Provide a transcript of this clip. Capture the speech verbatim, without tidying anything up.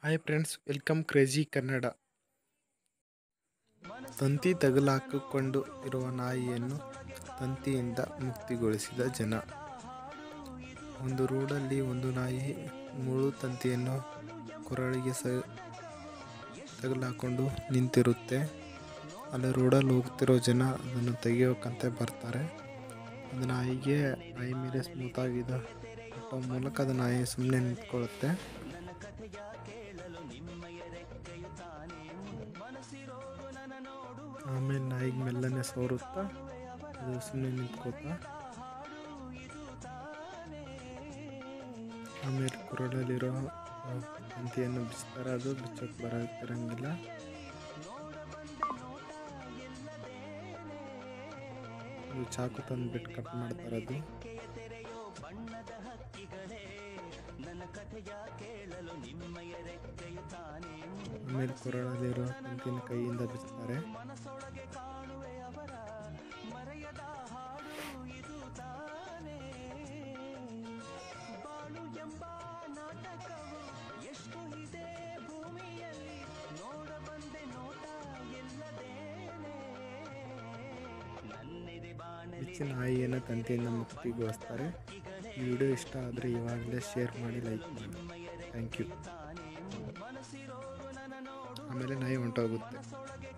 Hi friends, welcome crazy Kannada. ತಂತಿ ತಗಲಾಕಿಕೊಂಡು ಇರುವ ನಾಯಿಯನ್ನು ತಂತಿಯಿಂದ ಮುಕ್ತಿಗೊಳಿಸಿದ ಜನ. ಒಂದು ರೋಡಲ್ಲಿ ಒಂದು ನಾಯಿ ಮುಳ್ಳು ತಂತಿಯನ್ನು ಕೊರಳಿಗೆ ಸ ತಗಲಾಕೊಂಡು ನಿಂತಿರುತ್ತೆ. ಅಲ್ಲಿ ರೋಡಲ್ಲಿ ಹೋಗ್ತಿರೋ ಜನ ಅದನ್ನು ತೆಗಿಯೋಕ್ಕಂತ ಬರ್ತಾರೆ. ಅದು ನಾಯಿಗೆ ನಾಯಿ ಮೇಲೆ ಸ್ಮೂತಾಗಿದ್ದು ಕಟ್ಟೋ ಮೂಲಕ ಅದು ನಾಯಿ ಸುಮ್ಮನೆ ನಿಂತ್ಕೊಳ್ಳುತ್ತೆ. ಆಮೇಲೆ ನಾಯಿಗೆ ಮೆಲ್ಲನೆ ಸೋರುತ್ತಾ ಅದು ಸುಮ್ಮನೆ ನಿಂತ್ಕೋತಾ. ಆಮೇಲೆ ಕೊರಳಲ್ಲಿರೋ ತಂತಿಯನ್ನು ಬಿಚ್ತಾರೆ. ಅದು ಬಿಚ್ಚೋಕೆ ಬರೋಕ್ಕಿರಂಗಿಲ್ಲ. ಅದು ಚಾಕು ತಂದು ಬಿಟ್ಟು ಕಟ್ ಮಾಡ್ತಾರೆ. ಅದು ಆಮೇಲೆ ಕೊರಳಲ್ಲಿರೋ ತಂತಿನ ಕೈಯಿಂದ ಬಿಚ್ತಾರೆ. ಬಿಚ್ಚಿ ನಾಯಿಯನ್ನು ತಂತಿಯಿಂದ ಮುಕ್ತಿಗೊಳಿಸ್ತಾರೆ. ಈ ವಿಡಿಯೋ ಇಷ್ಟ ಆದರೆ ಇವಾಗಲೇ ಶೇರ್ ಮಾಡಿ, ಲೈಕ್ ಮಾಡಿ. Thank you. ಆಮೇಲೆ ನಾಯಿ ಹೊಂಟೋಗುತ್ತೆ.